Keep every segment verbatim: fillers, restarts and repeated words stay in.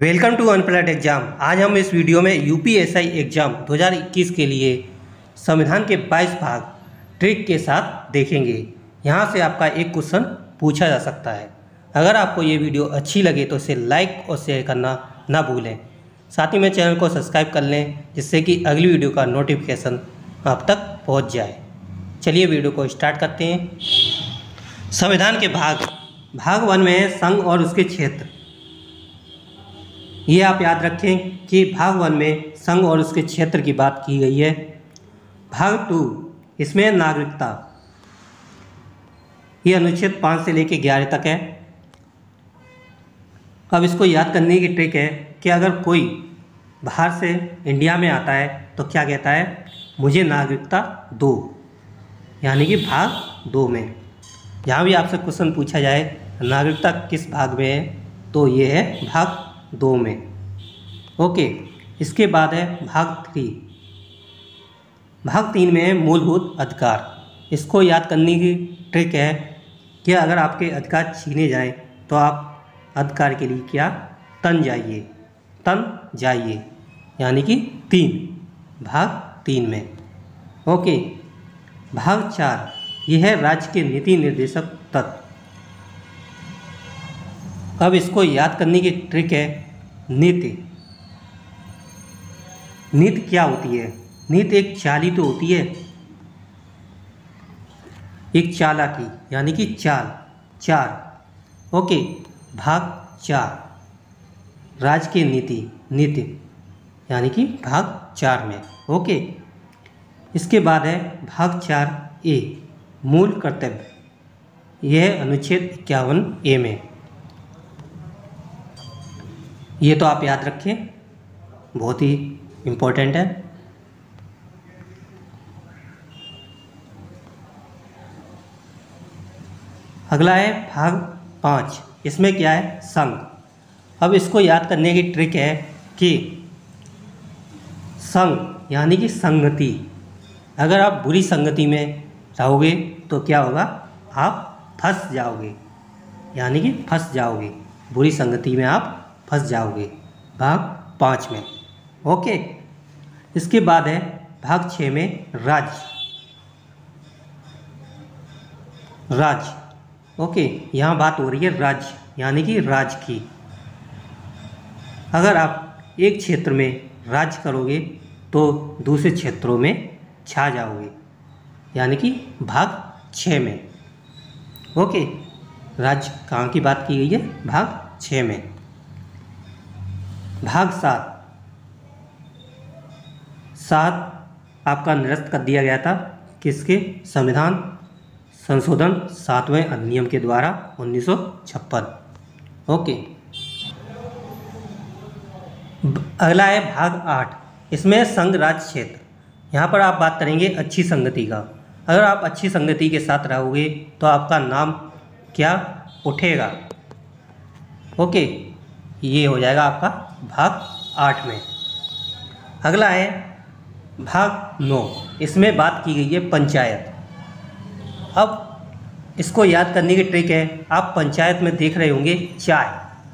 Welcome to अनप्लैट exam. आज हम इस वीडियो में यूपीएससी एग्जाम दो हज़ार इक्कीस के लिए संविधान के बाईस भाग ट्रिक के साथ देखेंगे। यहाँ से आपका एक क्वेश्चन पूछा जा सकता है। अगर आपको ये वीडियो अच्छी लगे तो इसे लाइक और शेयर करना ना भूलें। साथ ही में चैनल को सब्सक्राइब कर लें जिससे कि अगली वीडियो का नोटिफिकेशन आप तक पहुँच जाए। चलिए वीडियो को स्टार्ट करते हैं। संविधान के भाग भाग वन में है संघ और उसके क्षेत्र। ये आप याद रखें कि भाग वन में संघ और उसके क्षेत्र की बात की गई है। भाग टू इसमें नागरिकता, ये अनुच्छेद पाँच से लेकर ग्यारह तक है। अब इसको याद करने की ट्रिक है कि अगर कोई बाहर से इंडिया में आता है तो क्या कहता है, मुझे नागरिकता दो, यानी कि भाग दो में। जहाँ भी आपसे क्वेश्चन पूछा जाए नागरिकता किस भाग में है तो ये है भाग दो में। ओके, इसके बाद है भाग थ्री। भाग तीन में है मूलभूत अधिकार। इसको याद करने की ट्रिक है कि अगर आपके अधिकार छीने जाए तो आप अधिकार के लिए क्या तन जाइए तन जाइए यानी कि तीन, भाग तीन में। ओके, भाग चार यह है राज्य के नीति निर्देशक तत्व। अब इसको याद करने की ट्रिक है नीति। नीति क्या होती है? नीति एक चाल ही तो होती है, एक चालाकी यानी कि चाल चार। ओके, भाग चार राज्य की नीति नीति यानी कि भाग चार में। ओके, इसके बाद है भाग चार ए मूल कर्तव्य। यह अनुच्छेद इक्यावन ए में। ये तो आप याद रखें, बहुत ही इम्पोर्टेंट है। अगला है भाग पाँच। इसमें क्या है, संघ। अब इसको याद करने की ट्रिक है कि संघ यानी कि संगति। अगर आप बुरी संगति में रहोगे तो क्या होगा, आप फंस जाओगे, यानी कि फंस जाओगे, बुरी संगति में आप फंस जाओगे, भाग पाँच में। ओके, इसके बाद है भाग छः में राज्य राज्य ओके, यहाँ बात हो रही है राज्य यानी कि राज्य की। अगर आप एक क्षेत्र में राज्य करोगे तो दूसरे क्षेत्रों में छा जाओगे, यानी कि भाग छः में। ओके, राज्य कहाँ की बात की गई है, भाग छः में। भाग सात सात आपका निरस्त कर दिया गया था किसके, संविधान संशोधन सातवें अधिनियम के द्वारा उन्नीस सौ छप्पन। ओके, अगला है भाग आठ। इसमें संघ राज्य क्षेत्र। यहाँ पर आप बात करेंगे अच्छी संगति का। अगर आप अच्छी संगति के साथ रहोगे तो आपका नाम क्या उठेगा। ओके, ये हो जाएगा आपका भाग आठ में। अगला है भाग नौ। इसमें बात की गई है पंचायत। अब इसको याद करने की ट्रिक है, आप पंचायत में देख रहे होंगे चाय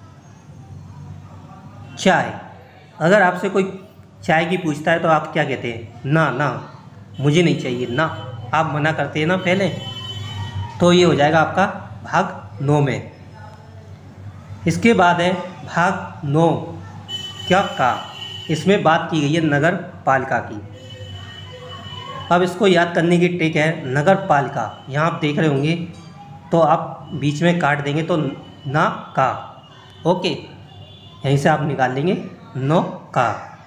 चाय अगर आपसे कोई चाय की पूछता है तो आप क्या कहते हैं, ना ना मुझे नहीं चाहिए ना, आप मना करते हैं ना पहले। तो ये हो जाएगा आपका भाग नौ में। इसके बाद है भाग नौ क्या का। इसमें बात की गई है नगर पालिका की। अब इसको याद करने की ट्रिक है नगर पालिका। यहाँ आप देख रहे होंगे तो आप बीच में काट देंगे तो ना का। ओके, यहीं से आप निकाल लेंगे नो का।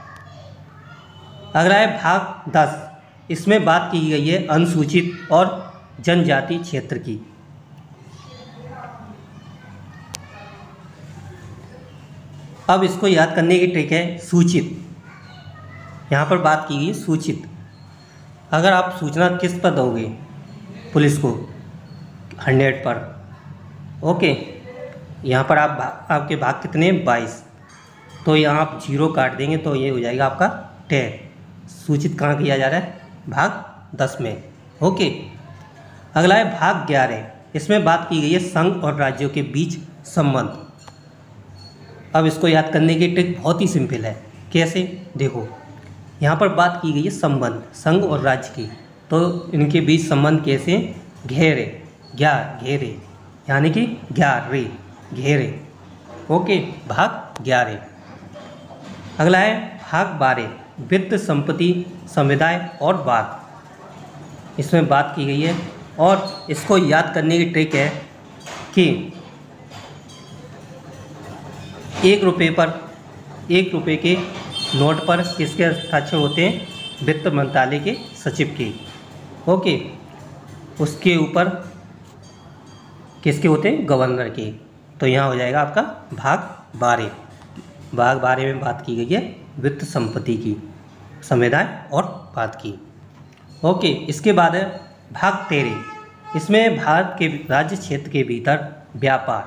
अगला है भाग दस। इसमें बात की गई है अनुसूचित और जनजाति क्षेत्र की। अब इसको याद करने की ट्रिक है सूचित। यहाँ पर बात की गई सूचित। अगर आप सूचना किस पर दोगे, पुलिस को, हंड्रेड पर। ओके, यहाँ पर आप आपके भाग कितने, बाईस, तो यहाँ आप जीरो काट देंगे तो ये हो जाएगा आपका टेन। सूचित कहाँ किया जा रहा है, भाग दस में। ओके, अगला है भाग ग्यारह। इसमें बात की गई है संघ और राज्यों के बीच संबंध। अब इसको याद करने की ट्रिक बहुत ही सिंपल है। कैसे? देखो, यहाँ पर बात की गई है संबंध, संघ और राज्य की, तो इनके बीच संबंध कैसे? घेरे, ग्यारह, घेरे, यानी कि ग्यारह, घेरे। ओके, भाग ग्यारह। अगला है भाग बारह, वित्त, संपत्ति, समुदाय और वाद। इसमें बात की गई है और इसको याद करने की ट्रिक है कि एक रुपये पर, एक रुपये के नोट पर किसके हस्ताक्षर होते हैं? वित्त मंत्रालय के सचिव के। ओके, उसके ऊपर किसके होते हैं? गवर्नर के। तो यहाँ हो जाएगा आपका भाग बारह। भाग बारह में बात की गई है वित्त, संपत्ति की, संविधान और वाद की। ओके, इसके बाद है भाग तेरह। इसमें भारत के राज्य क्षेत्र के भीतर व्यापार।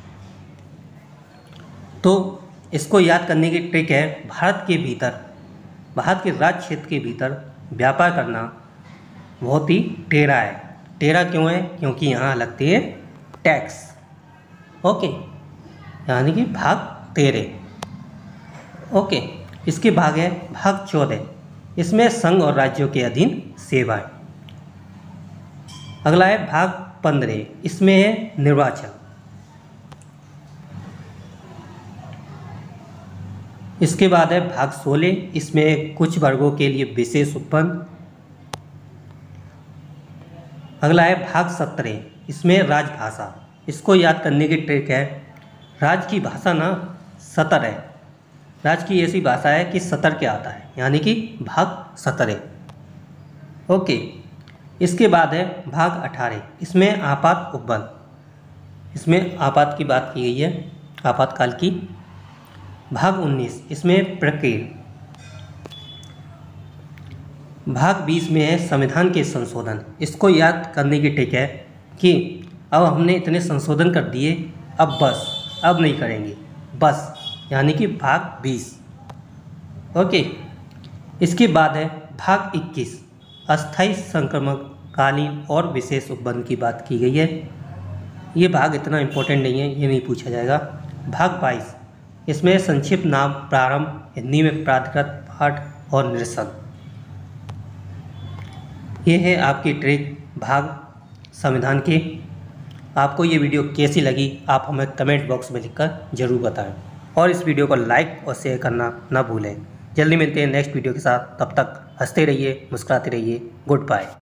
तो इसको याद करने की ट्रिक है, भारत के भीतर, भारत के राज्य क्षेत्र के भीतर व्यापार करना बहुत ही टेढ़ा है। टेढ़ा क्यों है? क्योंकि यहाँ लगते हैं टैक्स। ओके, यानी कि भाग तेरह। ओके, इसके भाग है भाग चौदह। इसमें संघ और राज्यों के अधीन सेवाएं। अगला है भाग पंद्रह। इसमें है निर्वाचन। इसके बाद है भाग सोलह। इसमें कुछ वर्गों के लिए विशेष उपबंध। अगला है भाग सत्रह। इसमें राजभाषा। इसको याद करने की ट्रिक है, राज्य की भाषा ना सतर है। राज्य की ऐसी भाषा है कि सतर के आता है, यानी कि भाग सत्रह। ओके, इसके बाद है भाग अठारह। इसमें आपात उपबंध। इसमें आपात की बात की गई है, आपातकाल की। भाग उन्नीस। इसमें प्रक्रिया। भाग बीस में है संविधान के संशोधन। इसको याद करने की ट्रिक है कि अब हमने इतने संशोधन कर दिए, अब बस, अब नहीं करेंगे, बस, यानी कि भाग बीस। ओके, इसके बाद है भाग इक्कीस। अस्थायी, संक्रमणकालीन और विशेष उपबंध की बात की गई है। ये भाग इतना इम्पोर्टेंट नहीं है, ये नहीं पूछा जाएगा। भाग बाईस। इसमें संक्षिप्त नाम, प्रारंभ, हिंदी में प्राधिकृत पाठ और निरसन। ये है आपकी ट्रिक भाग संविधान के। आपको ये वीडियो कैसी लगी आप हमें कमेंट बॉक्स में लिखकर ज़रूर बताएं और इस वीडियो को लाइक और शेयर करना ना भूलें। जल्दी मिलते हैं नेक्स्ट वीडियो के साथ, तब तक हंसते रहिए, मुस्कुराते रहिए। Good bye.